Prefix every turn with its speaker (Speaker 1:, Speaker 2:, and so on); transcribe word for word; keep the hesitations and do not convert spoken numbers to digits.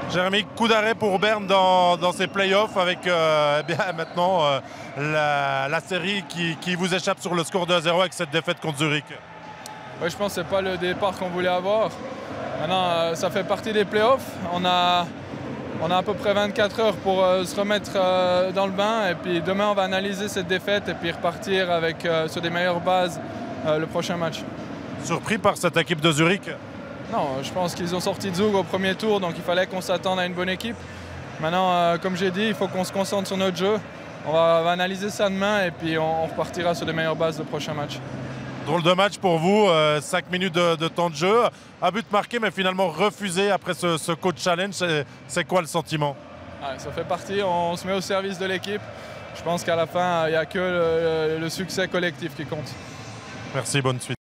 Speaker 1: Jérémy, coup d'arrêt pour Berne dans, dans ses playoffs avec euh, eh bien, maintenant euh, la, la série qui, qui vous échappe sur le score deux à zéro avec cette défaite contre Zurich.
Speaker 2: Oui, je pense que ce n'est pas le départ qu'on voulait avoir. Maintenant, euh, ça fait partie des playoffs. On a, on a à peu près vingt-quatre heures pour euh, se remettre euh, dans le bain. Et puis demain, on va analyser cette défaite et puis repartir avec, euh, sur des meilleures bases euh, le prochain match.
Speaker 1: Surpris par cette équipe de Zurich?
Speaker 2: Non, je pense qu'ils ont sorti Zug au premier tour, donc il fallait qu'on s'attende à une bonne équipe. Maintenant, euh, comme j'ai dit, il faut qu'on se concentre sur notre jeu. On va, on va analyser ça demain et puis on, on repartira sur des meilleures bases le prochain match.
Speaker 1: Drôle de match pour vous, euh, cinq minutes de, de temps de jeu, un but marqué mais finalement refusé après ce, ce coach challenge. C'est quoi le sentiment?
Speaker 2: Ouais, ça fait partie, on se met au service de l'équipe. Je pense qu'à la fin, il n'y a que le, le succès collectif qui compte.
Speaker 1: Merci, bonne suite.